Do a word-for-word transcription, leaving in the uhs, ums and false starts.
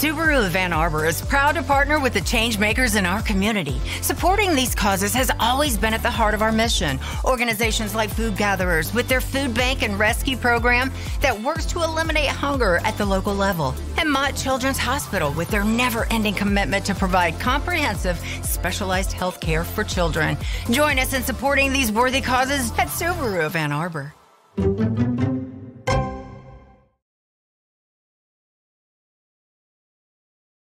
Subaru of Ann Arbor is proud to partner with the change makers in our community. Supporting these causes has always been at the heart of our mission. Organizations like Food Gatherers with their food bank and rescue program that works to eliminate hunger at the local level. And Mott Children's Hospital with their never-ending commitment to provide comprehensive, specialized health care for children. Join us in supporting these worthy causes at Subaru of Ann Arbor.